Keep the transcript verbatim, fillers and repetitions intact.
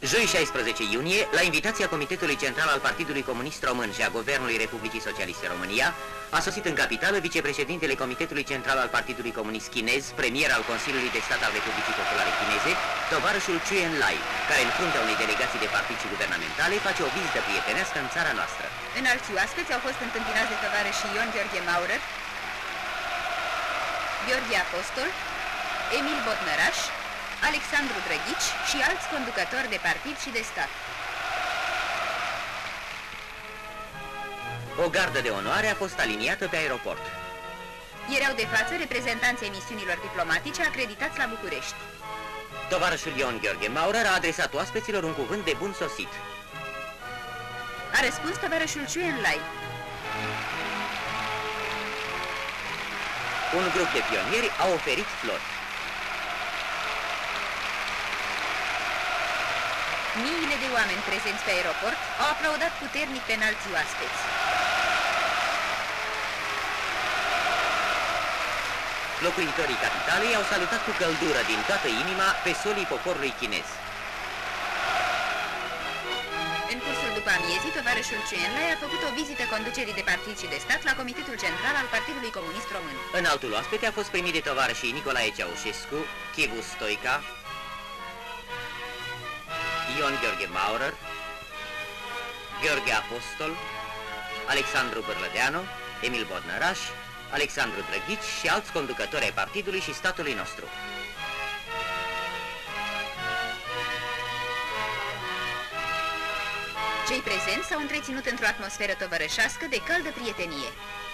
Joi șaisprezece iunie, la invitația Comitetului Central al Partidului Comunist Român și a Guvernului Republicii Socialiste România, a sosit în capitală vicepreședintele Comitetului Central al Partidului Comunist Chinez, premier al Consiliului de Stat al Republicii Populare Chineze, tovarășul Chu Enlai, care în fruntea unei delegații de partid și guvernamentale face o vizită prietenească în țara noastră. Înalți oaspeți au fost întâmpinați de tovarășii Ion Gheorghe Maurer, Gheorghe Apostol, Emil Bodnăraș, Alexandru Drăghici și alți conducători de partid și de stat. O gardă de onoare a fost aliniată pe aeroport. Erau de față reprezentanții misiunilor diplomatice acreditați la București. Tovarășul Ion Gheorghe Maurer a adresat oaspeților un cuvânt de bun sosit. A răspuns tovarășul Chu Enlai. Un grup de pionieri a oferit flori. Miile de oameni prezenți pe aeroport au aplaudat puternic pe înalții oaspeți. Locuitorii capitalei au salutat cu căldură din toată inima pe solii poporului chinez. În cursul după amiezii, tovarășul Chu Enlai a făcut o vizită conducerii de partid și de stat la Comitetul Central al Partidului Comunist Român. Înaltul oaspete a fost primit de tovarășii Nicolae Ceaușescu, Chivu Stoica, Ion Gheorghe Maurer, Gheorghe Apostol, Alexandru Bârlădeanu, Emil Bodnăraș, Alexandru Drăghici și alți conducători ai partidului și statului nostru. Cei prezenți s-au întreținut într-o atmosferă tovărășească de caldă prietenie.